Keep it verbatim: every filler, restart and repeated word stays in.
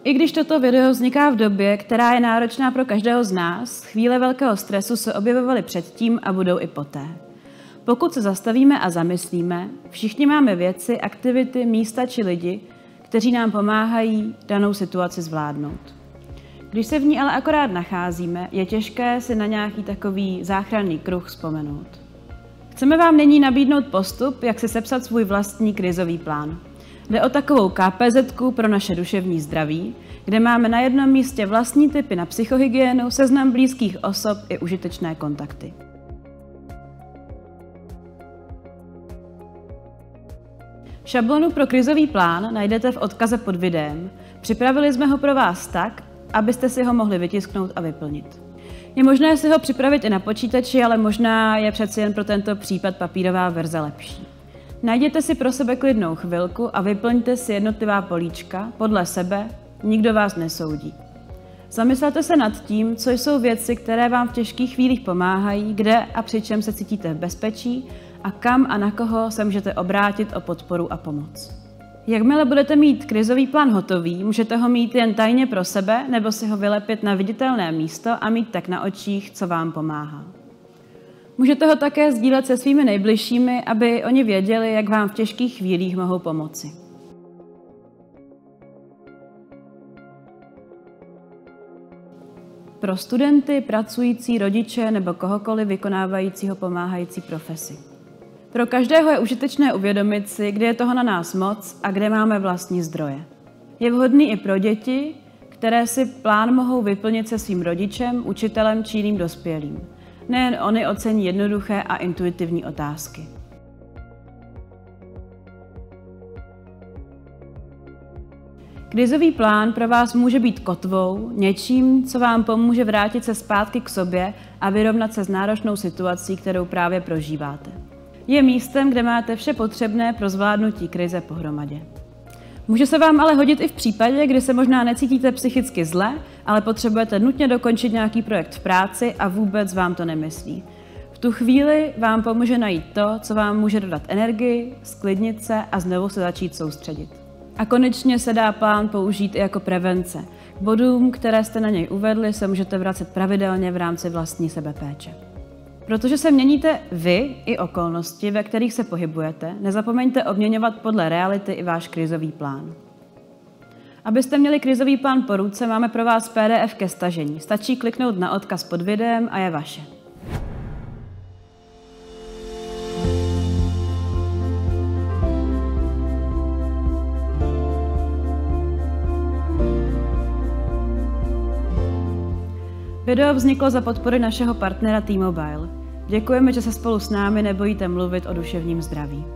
I když toto video vzniká v době, která je náročná pro každého z nás, chvíle velkého stresu se objevovaly předtím a budou i poté. Pokud se zastavíme a zamyslíme, všichni máme věci, aktivity, místa či lidi, kteří nám pomáhají danou situaci zvládnout. Když se v ní ale akorát nacházíme, je těžké si na nějaký takový záchranný kruh vzpomenout. Chceme vám nyní nabídnout postup, jak si sepsat svůj vlastní krizový plán. Jde o takovou ká pé zetku pro naše duševní zdraví, kde máme na jednom místě vlastní tipy na psychohygienu, seznam blízkých osob i užitečné kontakty. Šablonu pro krizový plán najdete v odkaze pod videem. Připravili jsme ho pro vás tak, abyste si ho mohli vytisknout a vyplnit. Je možné si ho připravit i na počítači, ale možná je přeci jen pro tento případ papírová verze lepší. Najděte si pro sebe klidnou chvilku a vyplňte si jednotlivá políčka podle sebe, nikdo vás nesoudí. Zamyslete se nad tím, co jsou věci, které vám v těžkých chvílích pomáhají, kde a při čem se cítíte v bezpečí a kam a na koho se můžete obrátit o podporu a pomoc. Jakmile budete mít krizový plán hotový, můžete ho mít jen tajně pro sebe nebo si ho vylepit na viditelné místo a mít tak na očích, co vám pomáhá. Můžete ho také sdílet se svými nejbližšími, aby oni věděli, jak vám v těžkých chvílích mohou pomoci. Pro studenty, pracující, rodiče nebo kohokoliv vykonávajícího pomáhající profesi. Pro každého je užitečné uvědomit si, kde je toho na nás moc a kde máme vlastní zdroje. Je vhodný i pro děti, které si plán mohou vyplnit se svým rodičem, učitelem či jiným dospělým. Nejen oni ocení jednoduché a intuitivní otázky. Krizový plán pro vás může být kotvou, něčím, co vám pomůže vrátit se zpátky k sobě a vyrovnat se s náročnou situací, kterou právě prožíváte. Je místem, kde máte vše potřebné pro zvládnutí krize pohromadě. Může se vám ale hodit i v případě, kdy se možná necítíte psychicky zle, ale potřebujete nutně dokončit nějaký projekt v práci a vůbec vám to nemyslí. V tu chvíli vám pomůže najít to, co vám může dodat energii, sklidnit se a znovu se začít soustředit. A konečně se dá plán použít i jako prevence. K bodům, které jste na něj uvedli, se můžete vracet pravidelně v rámci vlastní sebepéče. Protože se měníte vy i okolnosti, ve kterých se pohybujete, nezapomeňte obměňovat podle reality i váš krizový plán. Abyste měli krizový plán po ruce, máme pro vás pé dé ef ke stažení. Stačí kliknout na odkaz pod videem a je vaše. Video vzniklo za podpory našeho partnera T-Mobile. Děkujeme, že se spolu s námi nebojíte mluvit o duševním zdraví.